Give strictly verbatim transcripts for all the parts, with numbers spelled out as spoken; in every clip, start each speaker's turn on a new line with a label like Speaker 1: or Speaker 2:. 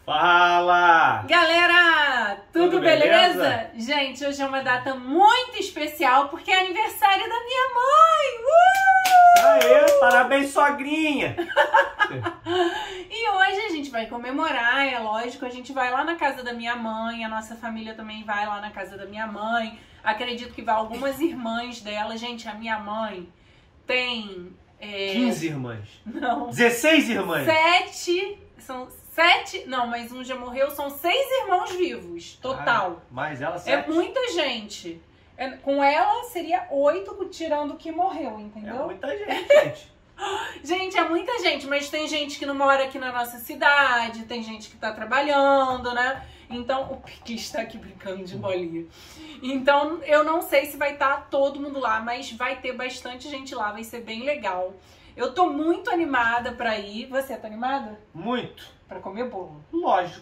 Speaker 1: Fala!
Speaker 2: Galera, tudo, tudo beleza? beleza? Gente, hoje é uma data muito especial porque é aniversário da minha mãe! Uh!
Speaker 1: Aê, parabéns, sogrinha!
Speaker 2: E hoje a gente vai comemorar, é lógico, a gente vai lá na casa da minha mãe, a nossa família também vai lá na casa da minha mãe. Acredito que vai algumas irmãs dela. Gente, a minha mãe tem... É...
Speaker 1: quinze irmãs.
Speaker 2: Não.
Speaker 1: dezesseis irmãs.
Speaker 2: Sete. São sete. Não, mas um já morreu. São seis irmãos vivos. Total.
Speaker 1: Ah, mas ela sete.
Speaker 2: É muita gente. É, com ela seria oito, tirando o que morreu, entendeu?
Speaker 1: É muita gente, gente.
Speaker 2: Gente, é muita gente. Mas tem gente que não mora aqui na nossa cidade. Tem gente que tá trabalhando, né? Então, o Piqui está aqui brincando de bolinha. Então, eu não sei se vai estar todo mundo lá, mas vai ter bastante gente lá, vai ser bem legal. Eu tô muito animada pra ir. Você tá animada?
Speaker 1: Muito.
Speaker 2: Pra comer bolo.
Speaker 1: Lógico.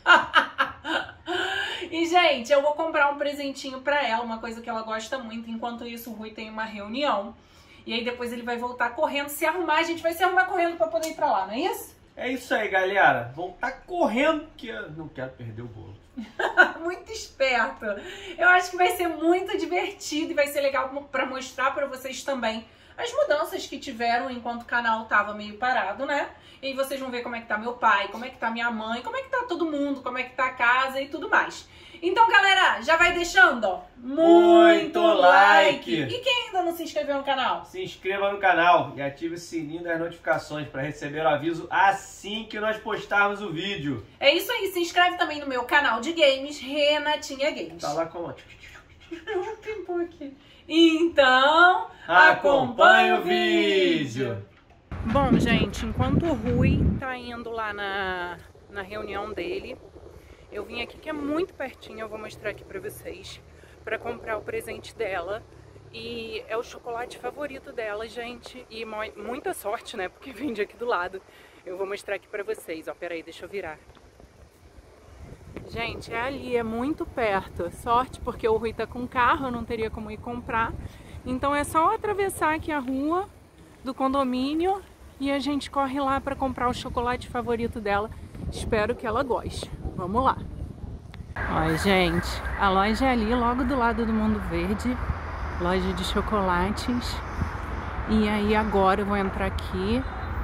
Speaker 2: E, gente, eu vou comprar um presentinho pra ela, uma coisa que ela gosta muito. Enquanto isso, o Rui tem uma reunião. E aí depois ele vai voltar correndo, se arrumar. A gente vai se arrumar correndo pra poder ir pra lá, não é isso?
Speaker 1: É isso aí, galera. Voltar correndo, que eu não quero perder o bolo.
Speaker 2: Muito esperto. Eu acho que vai ser muito divertido e vai ser legal pra mostrar pra vocês também as mudanças que tiveram enquanto o canal tava meio parado, né? E aí vocês vão ver como é que tá meu pai, como é que tá minha mãe, como é que tá todo mundo, como é que tá a casa e tudo mais. Então, galera, já vai deixando, ó, muito, muito like. like! E quem ainda não se inscreveu no canal?
Speaker 1: Se inscreva no canal e ative o sininho das notificações para receber o aviso assim que nós postarmos o vídeo.
Speaker 2: É isso aí, se inscreve também no meu canal de games, Renatinha Games.
Speaker 1: Tá lá como?
Speaker 2: Pimpou aqui. Então, acompanhe o vídeo! Bom, gente, enquanto o Rui tá indo lá na, na reunião dele, eu vim aqui, que é muito pertinho, eu vou mostrar aqui pra vocês, pra comprar o presente dela. E é o chocolate favorito dela, gente. E muita sorte, né, porque vende aqui do lado. Eu vou mostrar aqui pra vocês, ó, peraí, deixa eu virar. Gente, é ali, é muito perto. Sorte, porque o Rui tá com carro, eu não teria como ir comprar. Então é só atravessar aqui a rua do condomínio e a gente corre lá pra comprar o chocolate favorito dela. Espero que ela goste. Vamos lá. Ó, gente, a loja é ali, logo do lado do Mundo Verde. Loja de chocolates. E aí agora eu vou entrar aqui.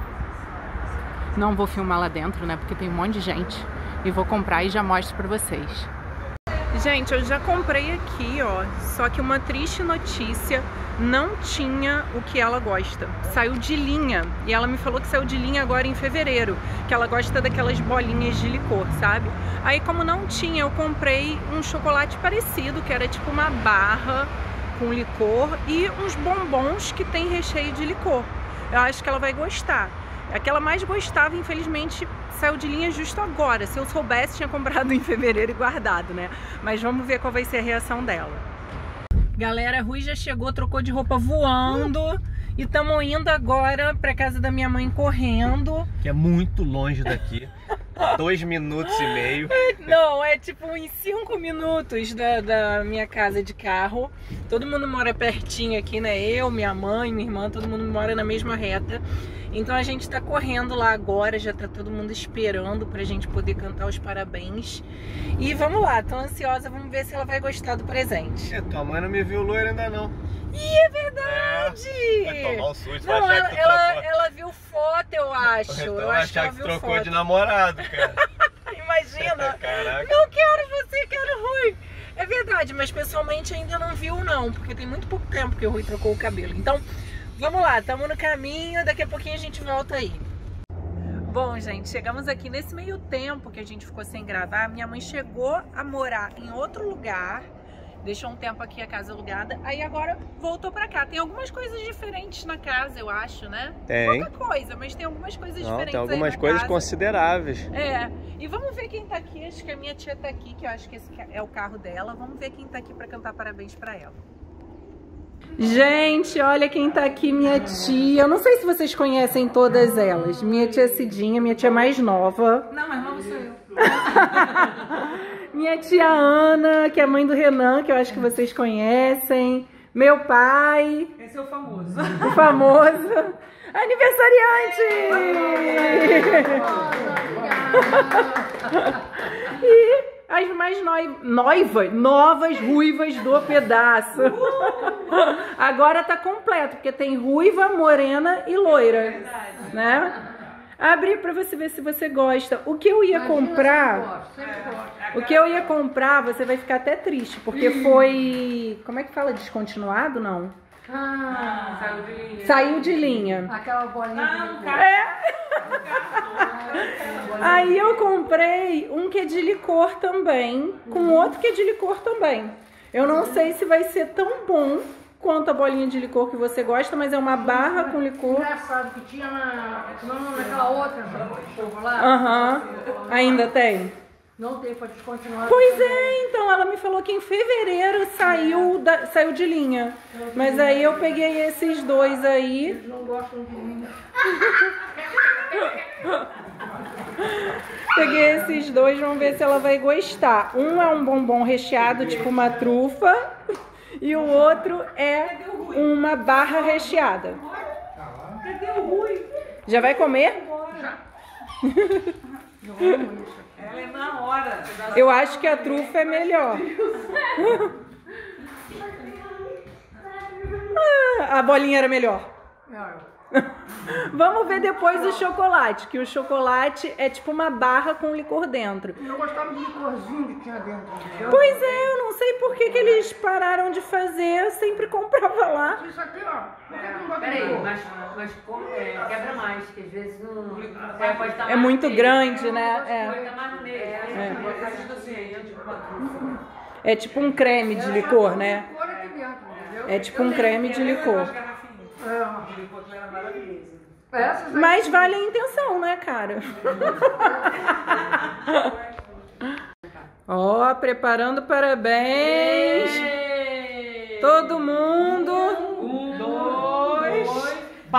Speaker 2: Não vou filmar lá dentro, né? Porque tem um monte de gente. E vou comprar e já mostro pra vocês. Gente, eu já comprei aqui, ó. Só que uma triste notícia, não tinha o que ela gosta. Saiu de linha. E ela me falou que saiu de linha agora em fevereiro. Que ela gosta daquelas bolinhas de licor, sabe? Aí como não tinha, eu comprei um chocolate parecido, que era tipo uma barra com licor. E uns bombons que tem recheio de licor. Eu acho que ela vai gostar. A que ela mais gostava, infelizmente, saiu de linha justo agora. Se eu soubesse, tinha comprado em fevereiro e guardado, né? Mas vamos ver qual vai ser a reação dela. Galera, Rui já chegou, trocou de roupa voando. E estamos indo agora pra casa da minha mãe correndo.
Speaker 1: Que é muito longe daqui. Dois minutos e meio.
Speaker 2: Não, é tipo uns cinco minutos da, da minha casa de carro. Todo mundo mora pertinho aqui, né? Eu, minha mãe, minha irmã, todo mundo mora na mesma reta. Então a gente tá correndo lá agora, já tá todo mundo esperando pra gente poder cantar os parabéns. E vamos lá, tô ansiosa, vamos ver se ela vai gostar do presente.
Speaker 1: É, tua mãe não me viu loira ainda não.
Speaker 2: Ih, é verdade! É,
Speaker 1: vai tomar um susto,
Speaker 2: não,
Speaker 1: vai achar
Speaker 2: ela,
Speaker 1: que tu
Speaker 2: ela,
Speaker 1: trocou.
Speaker 2: ela viu foto, eu acho.
Speaker 1: Então
Speaker 2: eu
Speaker 1: vai
Speaker 2: acho que
Speaker 1: achar
Speaker 2: ela
Speaker 1: que
Speaker 2: viu
Speaker 1: trocou
Speaker 2: foto.
Speaker 1: de namorado, cara.
Speaker 2: Imagina!
Speaker 1: Caraca.
Speaker 2: Não quero você, quero o Rui! É verdade, mas pessoalmente ainda não viu não, porque tem muito pouco tempo que o Rui trocou o cabelo. Então, vamos lá, estamos no caminho, daqui a pouquinho a gente volta aí. Bom, gente, chegamos aqui nesse meio tempo que a gente ficou sem gravar. Minha mãe chegou a morar em outro lugar, deixou um tempo aqui a casa alugada, aí agora voltou pra cá. Tem algumas coisas diferentes na casa, eu acho, né?
Speaker 1: Tem.
Speaker 2: Pouca coisa, mas tem algumas coisas
Speaker 1: Não,
Speaker 2: diferentes.
Speaker 1: tem algumas
Speaker 2: aí na
Speaker 1: coisas
Speaker 2: casa.
Speaker 1: consideráveis.
Speaker 2: É, e vamos ver quem tá aqui. Acho que a minha tia tá aqui, que eu acho que esse é o carro dela. Vamos ver quem tá aqui pra cantar parabéns pra ela. Gente, olha quem tá aqui, minha tia. Eu não sei se vocês conhecem todas elas. Minha tia Cidinha, minha tia mais nova.
Speaker 3: Não, mais nova sou eu.
Speaker 2: Minha tia Ana, que é mãe do Renan, que eu acho que vocês conhecem. meu pai.
Speaker 3: Esse é o famoso.
Speaker 2: O famoso aniversariante! E as mais noi noivas, novas ruivas do pedaço. Agora tá completo, porque tem ruiva, morena e loira. Né? Abre pra você ver se você gosta. O que eu ia comprar... O que eu ia comprar, você vai ficar até triste, porque foi... Como é que fala? Descontinuado, não?
Speaker 3: Ah, saiu de linha.
Speaker 2: Saiu de linha.
Speaker 4: Aquela bolinha.
Speaker 3: Não,
Speaker 4: de...
Speaker 3: cara.
Speaker 2: É. Aí eu comprei um que é de licor também, com outro que é de licor também. Eu não sei se vai ser tão bom quanto a bolinha de licor que você gosta, mas é uma barra com licor.
Speaker 4: Engraçado que tinha na, não, naquela outra povo lá.
Speaker 2: Aham. Ainda tem?
Speaker 4: Não tem pra descontinuar.
Speaker 2: Pois é, então ela me falou que em fevereiro saiu, da, saiu de linha. Mas aí eu peguei esses dois aí.
Speaker 4: Eles não gostam de mim.
Speaker 2: Peguei esses dois, vamos ver se ela vai gostar. Um é um bombom recheado, tipo uma trufa. E o outro é uma barra recheada.
Speaker 3: Cadê o Rui?
Speaker 2: Já vai comer?
Speaker 3: Já. Ela é na hora.
Speaker 2: Eu acho que a trufa é melhor. Ah, a bolinha era melhor. Vamos ver depois o chocolate, que o chocolate é tipo uma barra com licor dentro.
Speaker 4: Eu gostava do licorzinho que tinha dentro. Entendeu?
Speaker 2: Pois é, eu não sei por que, que eles pararam de fazer, eu sempre comprava lá.
Speaker 4: Isso aqui, ó. Por que que não bota
Speaker 5: Peraí,
Speaker 4: licor?
Speaker 5: mas, mas como, é, quebra mais, que às vezes não. É, pode estar
Speaker 2: É
Speaker 5: mais
Speaker 2: muito
Speaker 5: nele.
Speaker 2: grande, né?
Speaker 5: Pode estar mais nele.
Speaker 2: É.
Speaker 3: É.
Speaker 2: É tipo um creme de licor, né?
Speaker 4: Licor aqui dentro, entendeu?
Speaker 2: É tipo um creme de licor.
Speaker 4: Essas aí,
Speaker 2: Mas vale a intenção, né, cara? Ó, preparando parabéns. Todo mundo.
Speaker 3: Um, dois.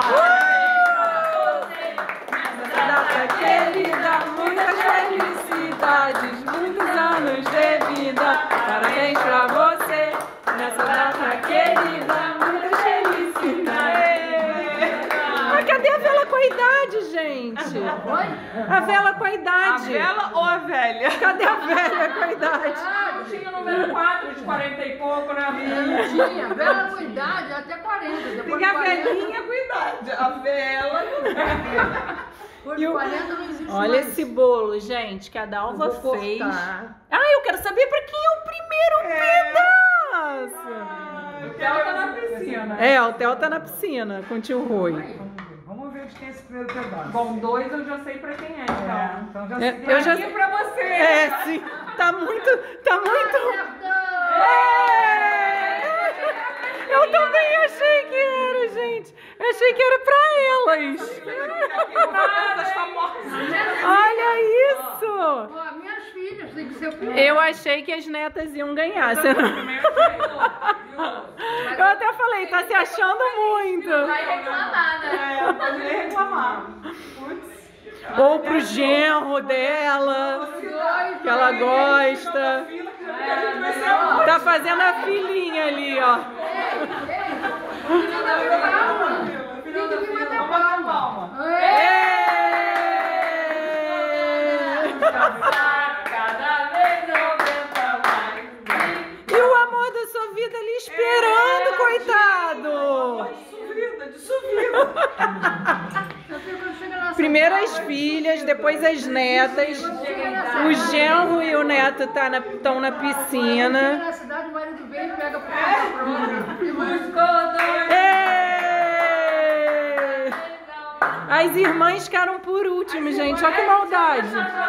Speaker 2: Nessa data querida, muitas felicidades, muitos anos de vida. Parabéns pra você. Nessa data querida, muitas felicidades. Mas cadê a vela com a idade, gente? A vela com a
Speaker 3: A
Speaker 2: idade.
Speaker 3: vela ou a velha?
Speaker 2: Cadê a velha com a idade?
Speaker 3: Ah, tinha o número quatro de quarenta e pouco, né?
Speaker 4: não tinha. Vela com idade até quarenta. Depois
Speaker 3: Tem
Speaker 4: de
Speaker 3: a
Speaker 4: quarenta,
Speaker 3: velhinha com idade. A vela.
Speaker 4: depois
Speaker 2: E
Speaker 4: de
Speaker 2: o-
Speaker 4: quarenta não existe
Speaker 2: Olha
Speaker 4: mais.
Speaker 2: esse bolo, gente, que a Dalva
Speaker 4: Eu vou
Speaker 2: fez.
Speaker 4: cortar.
Speaker 2: Ah, eu quero saber pra quem é o primeiro pedaço.
Speaker 3: O Theo tá na piscina.
Speaker 2: É, o Theo tá na piscina com o tio Rui.
Speaker 6: Vamos ver de quem é esse primeiro pedaço.
Speaker 3: Bom, dois eu já sei pra quem é, então.
Speaker 6: É, então já
Speaker 2: É,
Speaker 6: sei.
Speaker 2: eu já
Speaker 3: Aqui pra você.
Speaker 2: É, sim. Tá muito, tá muito.
Speaker 4: Acertou!
Speaker 2: É! Eu também achei que era, gente. Eu achei que era pra elas.
Speaker 3: Nada, famosas.
Speaker 2: Olha isso.
Speaker 4: Ó, minhas filhas tem que ser o primeiro.
Speaker 2: Eu achei que as netas iam ganhar. Você não- Eu até falei, tá se achando muito.
Speaker 5: Vai reclamar, né?
Speaker 3: É, pode nem reclamar.
Speaker 2: Ou pro genro dela, que ela gosta. Tá fazendo a filhinha ali, ó.
Speaker 3: Vamos bater palma.
Speaker 5: Cada vez aumenta mais.
Speaker 2: E o amor da sua vida ali esperando, coitado.
Speaker 3: Suvida, de suvida.
Speaker 2: Primeiro as filhas, depois as netas. O genro e o neto tá na, estão na piscina.
Speaker 4: Na cidade, o marido vem e pega pro
Speaker 5: Buscou dois.
Speaker 2: Ê! As irmãs ficaram por último, gente. Olha que maldade.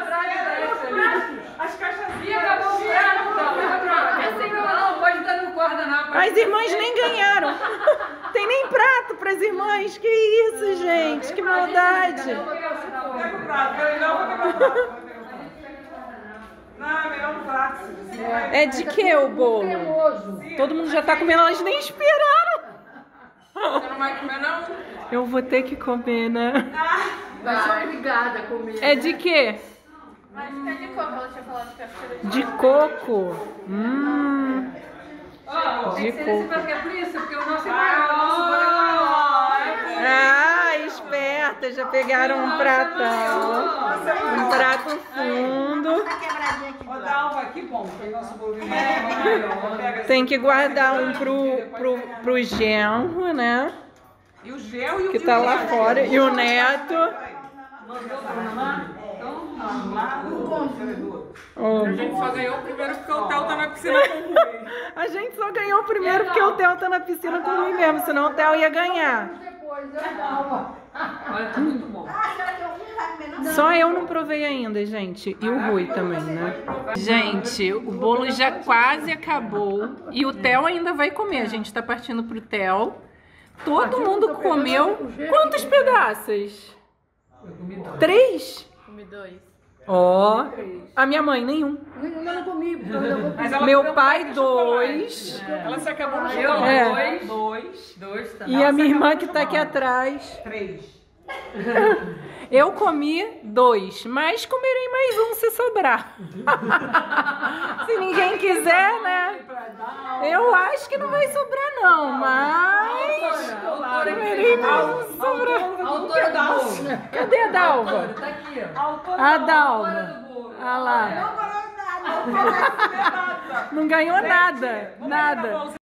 Speaker 3: As caixas
Speaker 5: Fica comprando. Essa não pode estar no guardanapo.
Speaker 2: As irmãs nem ganharam. Tem nem prato pras irmãs. Que isso, gente. Que maldade.
Speaker 3: Pega o prato, peraí, não, vou pegar o prato. Não, é melhor no prato.
Speaker 2: É de que o bolo?
Speaker 4: cremoso.
Speaker 2: Todo mundo já tá comendo, elas nem esperaram.
Speaker 3: Você não vai comer, não?
Speaker 2: Eu vou ter que comer, né?
Speaker 4: Vai ser obrigada a comer.
Speaker 2: É de quê?
Speaker 5: Mas fica de coco, ela tinha falado que acho que era de
Speaker 2: De coco. Hum.
Speaker 5: Ó, tem
Speaker 2: De
Speaker 5: que ser desse
Speaker 2: coco.
Speaker 5: prato, que é por isso, porque o nosso é maior, o nosso bolo é maior.
Speaker 2: Ah, esperta, já pegaram um pratão. Um prato fundo.
Speaker 3: Ô, Dalva, que bom, que o nosso bolinho é maior. Pega
Speaker 2: Tem que guardar um pro, pro, pro genro, né?
Speaker 3: E o gel e o
Speaker 2: Que tá lá fora. E o neto. Oh.
Speaker 3: A gente só ganhou o primeiro porque o Theo tá na piscina com o Rui.
Speaker 2: A gente só ganhou o primeiro porque o Theo tá na piscina comigo mesmo, senão o Theo ia ganhar.
Speaker 5: Olha, tá muito bom.
Speaker 2: Só eu não provei ainda, gente. E o Rui também, né? Gente, o bolo já quase acabou. E o Theo ainda vai comer. A gente tá partindo pro Theo. Todo mundo comeu. Quantos pedaços? Três?
Speaker 4: Comi dois.
Speaker 2: Ó. A minha mãe, nenhum.
Speaker 4: Eu não comi, porque eu vou
Speaker 3: Mas ela
Speaker 2: Meu
Speaker 3: comeu
Speaker 2: pai,
Speaker 3: mais chocolate.
Speaker 2: dois.
Speaker 3: Ela se acabou no
Speaker 5: Eu,
Speaker 3: chocolate.
Speaker 2: É.
Speaker 5: dois.
Speaker 3: Dois.
Speaker 5: Dois também.
Speaker 2: E a minha irmã que tá aqui atrás.
Speaker 3: Três.
Speaker 2: Eu comi dois, mas comerei mais um se sobrar. Se ninguém quiser, né? Eu acho que não vai sobrar não, mas comerei mais um se sobrar.
Speaker 5: Autora do bolo.
Speaker 2: Cadê a Dalva?
Speaker 5: Tá aqui, ó.
Speaker 2: A
Speaker 5: Autora
Speaker 2: Dalva.
Speaker 5: do bolo.
Speaker 2: Olha lá. Não ganhou nada. Nada.